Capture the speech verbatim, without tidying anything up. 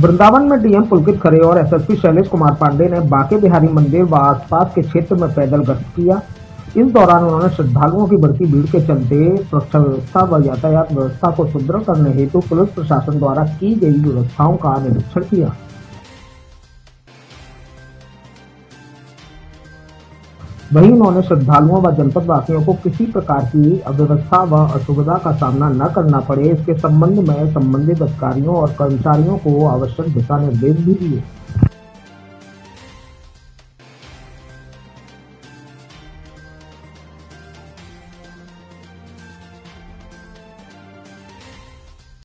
वृंदावन में डीएम पुलकित खरे और एसएसपी शैलेश कुमार पांडे ने बांके बिहारी मंदिर व आसपास के क्षेत्र में पैदल गश्त किया। इस दौरान उन्होंने श्रद्धालुओं की बढ़ती भीड़ के चलते सुरक्षा व्यवस्था व यातायात व्यवस्था को सुदृढ़ करने हेतु पुलिस प्रशासन द्वारा की गई व्यवस्थाओं का निरीक्षण किया। वहीं उन्होंने श्रद्धालुओं व जनपद वासियों को किसी प्रकार की अव्यवस्था व असुविधा का सामना न करना पड़े, इसके संबंध में संबंधित अधिकारियों और कर्मचारियों को आवश्यक दिशा निर्देश भी दिए।